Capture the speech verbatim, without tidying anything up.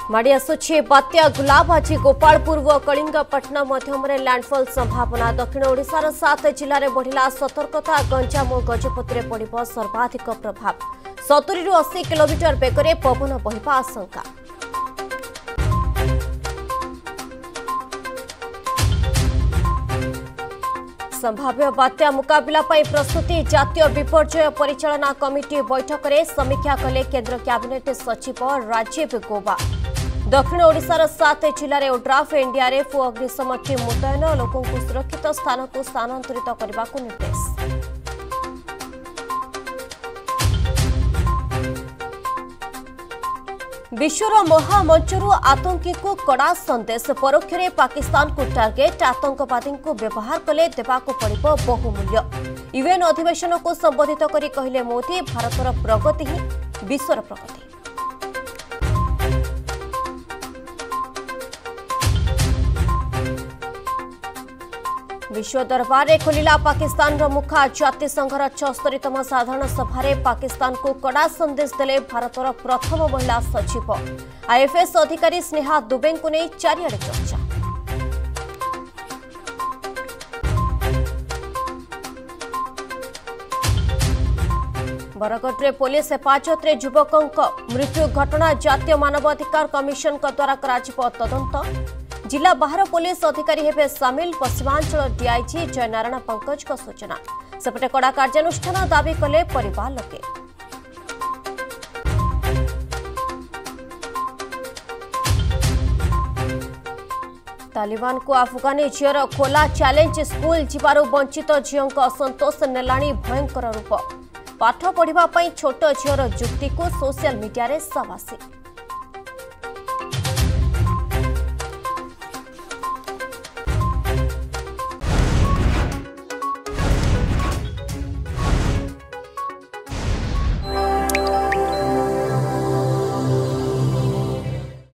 माड़ी आसुछि बात्या गुलाब आज गोपालपुर व कलिंगपट्टनम मध्यम लैंडफॉल संभावना। दक्षिण ओडिशार सात जिले में बढ़िला सतर्कता। गंजाम और गजपति में पड़िब सर्वाधिक प्रभाव। सत्तरी रु अस्सी किलोमीटर बेगरे पवन बहिबा आशंका। संभाव्य बात्या मुकाबला पर प्रस्तुति। जातीय विपर्यय परिचालना कमिटी बैठक में समीक्षा कले केंद्र कैबिनेट सचिव राजीव गौबा। दक्षिण ओडिशार सात जिले में ओड्राफ एनडीआरएफ और अग्निशम टीम मुतयन। लोकों को सुरक्षित स्थान को स्थानांतरित करने को निर्देश। विश्वर महामंचरू आतंकी को कड़ा संदेश। परोक्ष में पाकिस्तान को टार्गेट। आतंकवादी को व्यवहार कले देवाक पड़िब बहुमूल्य। यूएन अधिवेशन को संबोधित करी कहले मोदी, भारतर प्रगति ही विश्वर प्रगति। विश्व दरबार में खोलिला पाकिस्तान मुखा। जातिसंघर छस्तरीतम साधारण सभा पाकिस्तान को कड़ा संदेश देले भारतर प्रथम महिला सचिव। आईएफएस अधिकारी स्नेहा दुबे को नहीं चारिआडे चर्चा। बरगढ़ में पुलिस हेफाजत में युवकों मृत्यु घटना। जातीय मानवाधिकार कमिशन द्वारा कराजिब तदंत। जिला बाहर पुलिस अधिकारी हेबे सामिल। पश्चिमांचल डीआईजी जयनारायण पंकज को सूचना। सेपटे कड़ा कार्यानुष्ठान दाबी कले परिवार लोके। तालिबान को अफगानी झीर खोला चैलेंज। स्कूल जीवारु वंचित झीओं असंतोष नेलाणी भयंकर रूप। पाठ पढ़िबा पई छोट झीर जुक्ति को सोशल मीडिया रे सवासी।